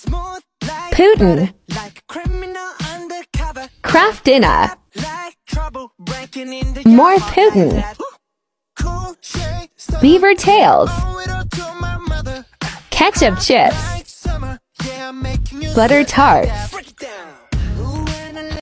Putin. Kraft dinner. More Putin. Beaver tails. Ketchup chips. Butter tarts.